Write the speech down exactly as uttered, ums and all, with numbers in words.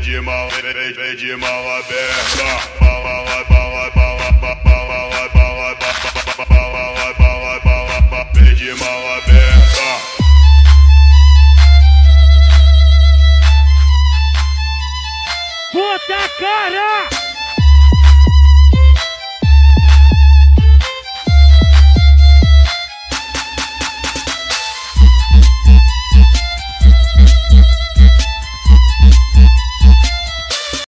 de mal, vem, vem de mal aberta. Bala, bala, bala, bala, bala, bala, bala, bala, bala, bala, vem de mal aberta. Puta cara!